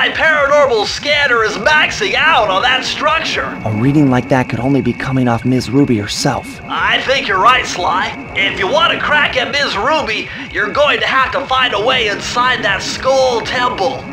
My paranormal scanner is maxing out on that structure. A reading like that could only be coming off Ms. Ruby herself. I think you're right, Sly. If you want to crack at Ms. Ruby, you're going to have to find a way inside that skull temple.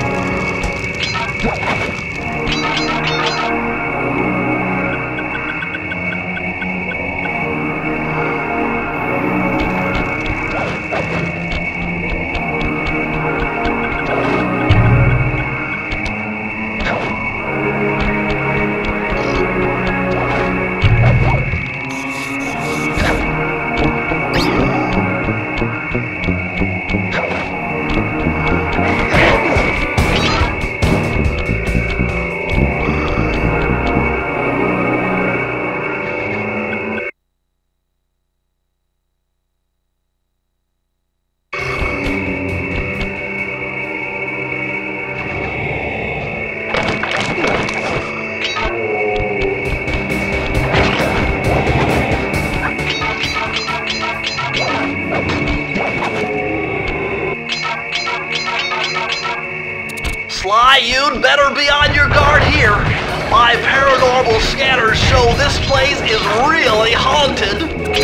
Sly, you'd better be on your guard here. My paranormal scanners show this place is really haunted.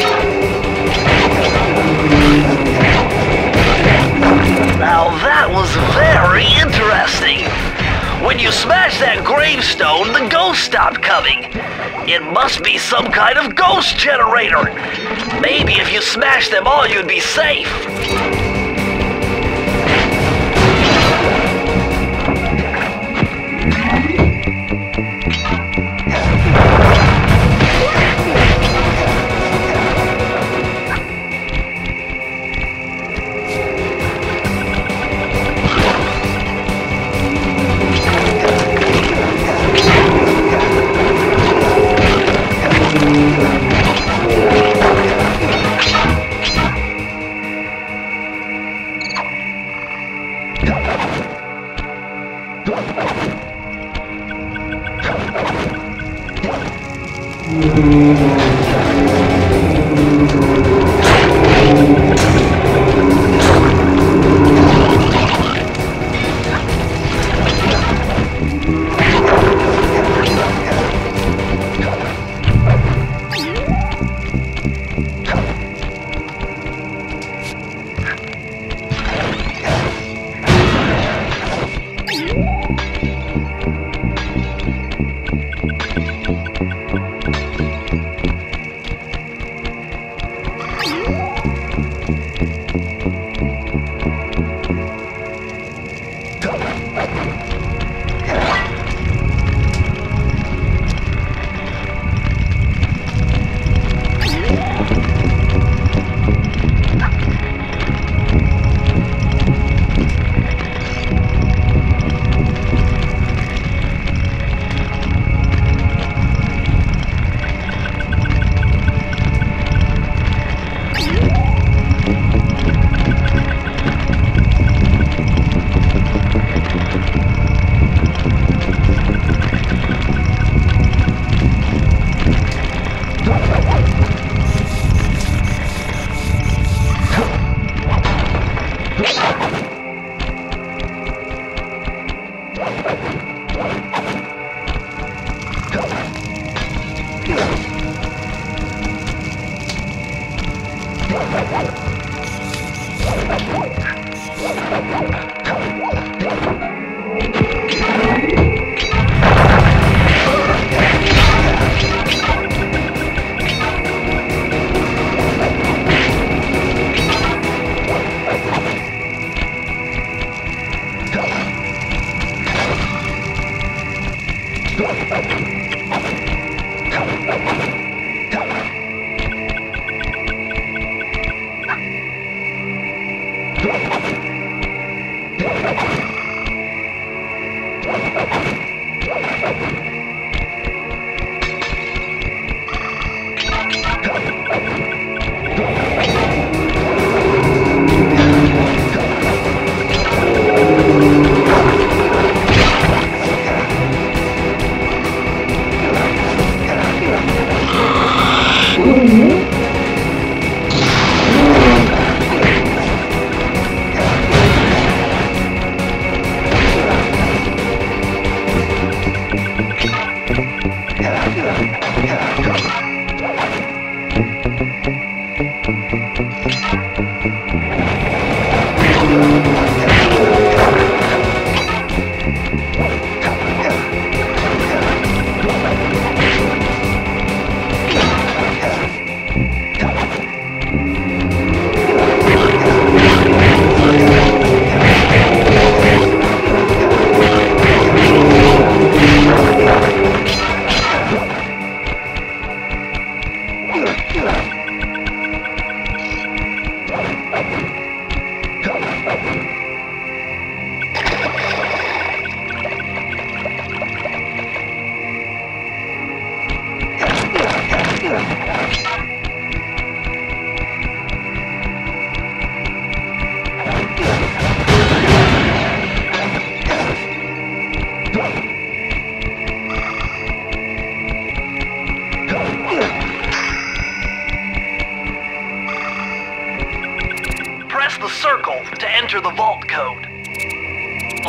Now that was very interesting. When you smashed that gravestone, the ghost stopped coming. It must be some kind of ghost generator. Maybe if you smashed them all, you'd be safe.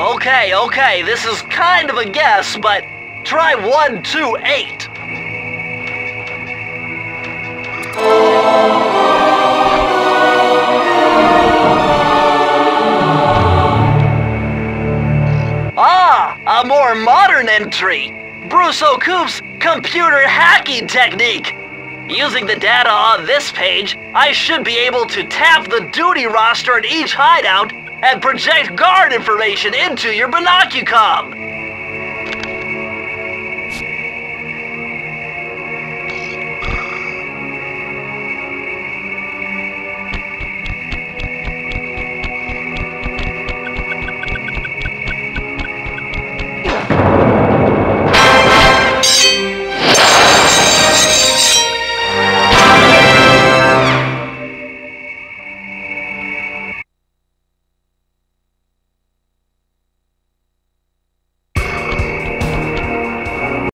Okay, this is kind of a guess, but try 128. Ah, a more modern entry. Bruce O'Coop's computer hacking technique. Using the data on this page, I should be able to tap the duty roster at each hideout and project guard information into your binocucom.